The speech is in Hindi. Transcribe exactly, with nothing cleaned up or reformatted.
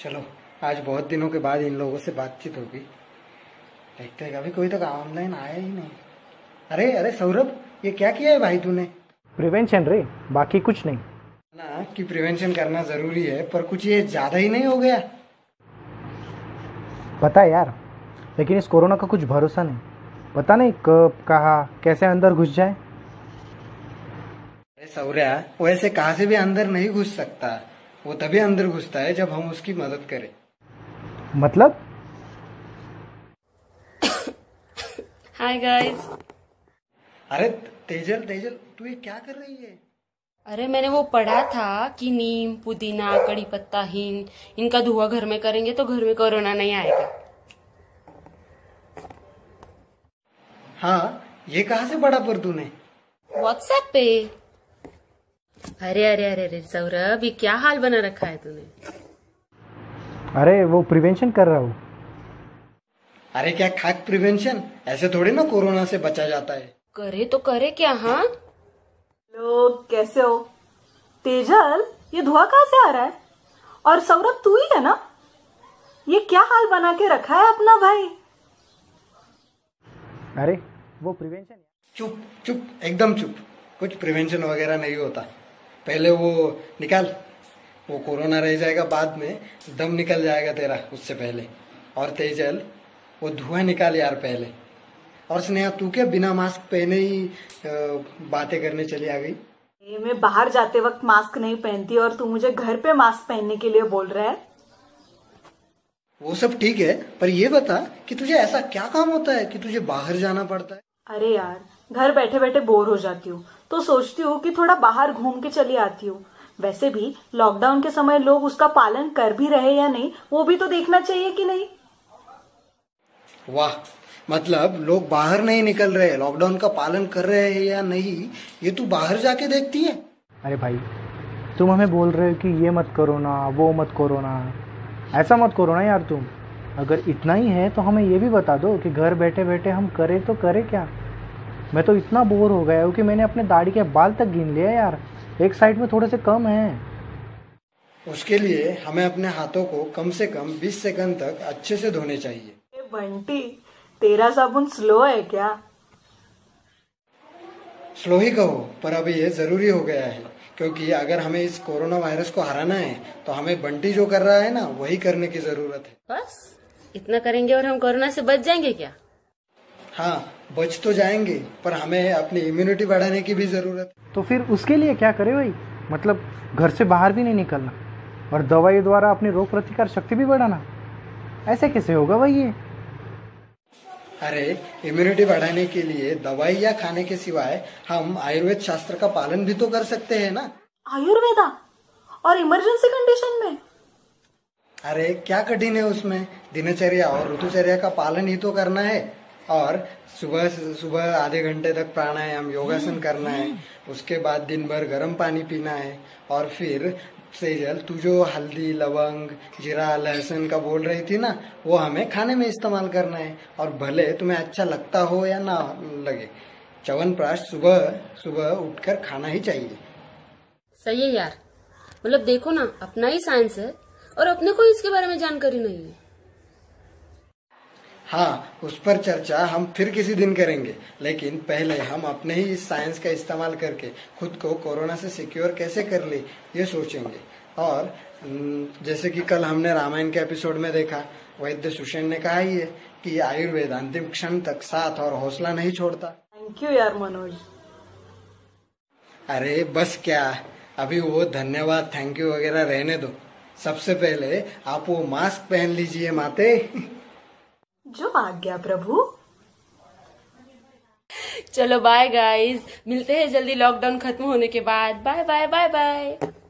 चलो आज बहुत दिनों के बाद इन लोगों से बातचीत होगी। देखते हैं, अभी कोई तो ऑनलाइन आया ही नहीं। अरे अरे सौरभ, ये क्या किया है भाई तूने? प्रिवेंशन रे, बाकी कुछ नहीं। ना कि प्रिवेंशन करना जरूरी है, पर कुछ ये ज्यादा ही नहीं हो गया? पता है यार, लेकिन इस कोरोना का कुछ भरोसा नहीं। पता नहीं कब कहाँ कैसे अंदर घुस जाए। अरे सौर्या, वो ऐसे कहाँ से भी अंदर नहीं घुस सकता। वो तभी अंदर घुसता है जब हम उसकी मदद करें। मतलब? Hi guys. अरे तेजल तेजल, तू ये क्या कर रही है? अरे मैंने वो पढ़ा था कि नीम, पुदीना, कड़ी पत्ता, हींग, इनका धुआं घर में करेंगे तो घर में कोरोना नहीं आएगा। हाँ, ये कहाँ से पढ़ा पर तूने? व्हाट्सएप पे। अरे अरे अरे अरे सौरभ, ये क्या हाल बना रखा है तूने? अरे वो प्रिवेंशन कर रहा हूँ। अरे क्या खाक प्रिवेंशन? ऐसे थोड़ी ना कोरोना से बचा जाता है। करे तो करे क्या? हाँ लोग कैसे हो? तेजल, ये धुआं कहाँ से आ रहा है? और सौरभ तू ही है ना? ये क्या हाल बना के रखा है अपना भाई? अरे वो प्रिवेंशन। चुप चुप, एकदम चुप। कुछ प्रिवेंशन वगैरह नहीं होता। पहले वो निकाल, वो कोरोना रह जाएगा, बाद में दम निकल जाएगा तेरा उससे पहले। और तेजल, वो धुआं निकाल यार पहले। और स्नेहा, तू क्या बिना मास्क पहने ही बातें करने चली आ गई? ये मैं बाहर जाते वक्त मास्क नहीं पहनती और तू मुझे घर पे मास्क पहनने के लिए बोल रहा है? वो सब ठीक है, पर ये बता कि तुझे ऐसा क्या काम होता है कि तुझे बाहर जाना पड़ता है? अरे यार, घर बैठे बैठे बोर हो जाती हूँ तो सोचती हूँ कि थोड़ा बाहर घूम के चली आती हूँ। वैसे भी लॉकडाउन के समय लोग उसका पालन कर भी रहे या नहीं, वो भी तो देखना चाहिए कि नहीं? वाह, मतलब लोग बाहर नहीं निकल रहे, लॉकडाउन का पालन कर रहे हैं या नहीं, ये तू बाहर जाके देखती है? अरे भाई, तुम हमें बोल रहे हो कि ये मत करो ना, वो मत करो ना, ऐसा मत करो ना यार। तुम अगर इतना ही है तो हमें ये भी बता दो कि घर बैठे बैठे हम करें तो करें क्या। मैं तो इतना बोर हो गया हूँ कि मैंने अपने दाढ़ी के बाल तक गिन लिया यार। एक साइड में थोड़े से कम है। उसके लिए हमें अपने हाथों को कम से कम बीस सेकंड तक अच्छे से धोने चाहिए। ए बंटी, तेरा साबुन स्लो है क्या? स्लो ही कहो, पर अभी ये जरूरी हो गया है, क्योंकि अगर हमें इस कोरोना वायरस को हराना है तो हमें बंटी जो कर रहा है ना, वही करने की जरूरत है। बस इतना करेंगे और हम कोरोना से बच जाएंगे क्या? हाँ, बच तो जाएंगे, पर हमें अपनी इम्यूनिटी बढ़ाने की भी जरूरत है। तो फिर उसके लिए क्या करें भाई? मतलब घर से बाहर भी नहीं निकलना और दवाई द्वारा अपनी रोग प्रतिकार शक्ति भी बढ़ाना, ऐसे कैसे होगा भाई ये? अरे इम्यूनिटी बढ़ाने के लिए दवाई या खाने के सिवाय हम आयुर्वेद शास्त्र का पालन भी तो कर सकते हैं ना। आयुर्वेदा? और इमरजेंसी कंडीशन में? अरे क्या कठिन है उसमें? दिनचर्या और ऋतुचर्या का पालन ही तो करना है। और सुबह सुबह आधे घंटे तक प्राणायाम, योगासन करना है। उसके बाद दिन भर गर्म पानी पीना है। और फिर सेजल, तू जो हल्दी, लवंग, जीरा, लहसुन का बोल रही थी ना, वो हमें खाने में इस्तेमाल करना है। और भले तुम्हें अच्छा लगता हो या ना लगे, च्यवनप्राश सुबह सुबह उठकर खाना ही चाहिए। सही है यार। मतलब देखो ना, अपना ही साइंस है और अपने को इसके बारे में जानकारी नहीं है। हाँ, उस पर चर्चा हम फिर किसी दिन करेंगे, लेकिन पहले हम अपने ही इस साइंस का इस्तेमाल करके खुद को कोरोना से सिक्योर कैसे कर ले, ये सोचेंगे। और जैसे कि कल हमने रामायण के एपिसोड में देखा, वैद्य सुषेण ने कहा ही है कि आयुर्वेद अंतिम क्षण तक साथ और हौसला नहीं छोड़ता। थैंक यू यार मनोज। अरे बस क्या, अभी वो धन्यवाद थैंक यू वगैरह रहने दो। सबसे पहले आप वो मास्क पहन लीजिए माते। जो आज्ञा प्रभु। चलो बाय गाइस, मिलते हैं जल्दी लॉकडाउन खत्म होने के बाद। Bye bye bye bye.